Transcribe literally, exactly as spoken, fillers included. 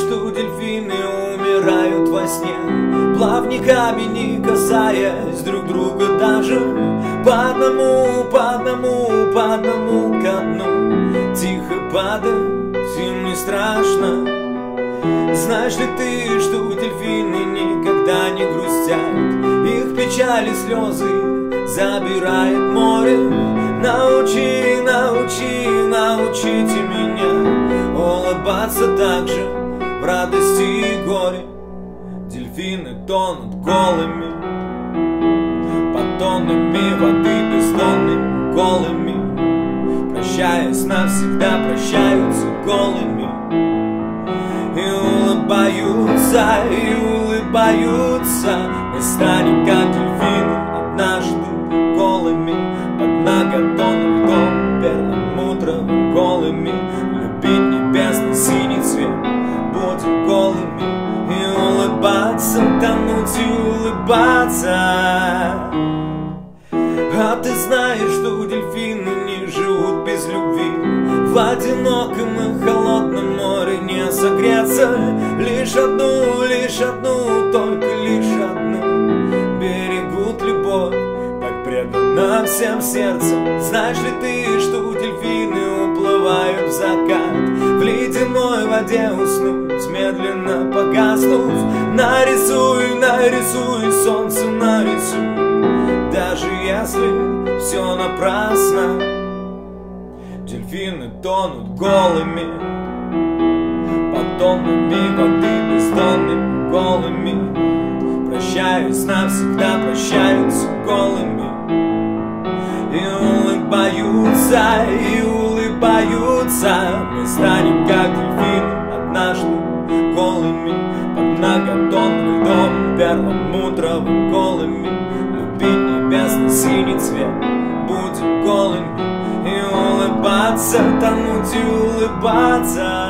что дельфины умирают во сне, плавниками не касаясь друг друга даже, по одному, по одному, по одному ко дну. Тихо падать им не страшно. Знаешь ли ты, что дельфины никогда не грустят? Их печали, слезы забирает море. Научи, научи, научите меня улыбаться так же в радости и горе. Дельфины тонут голыми, под тоннами воды бездонными, голыми, прощаясь навсегда, прощаются голыми. И улыбаются, и улыбаются. Мы станем как дельфины однажды голыми, под многотонным льдом, перламутровым голыми. Любить небесный синий цвет, будем голыми. И улыбаться, тонуть и улыбаться. А ты знаешь, что дельфины не живут без любви? В одиноком и холодном море не согреться. Лишь одну, лишь одну, только лишь одну берегут любовь, так преданно всем сердцем. Знаешь ли ты, что дельфины уплывают в закат, в ледяной воде уснуть, медленно погаснув? Нарисуй, нарисуй, солнце нарисуй, даже если все напрасно. Дельфины тонут голыми, под тоннами воды бездонными, голыми, прощаясь навсегда, прощаются голыми. И улыбаются, и улыбаются. Мы станем как дельфины однажды голыми, под многотонным льдом, перламутровым голыми. Любить небесный синий цвет, будем голыми. И улыбаться, тонуть и улыбаться.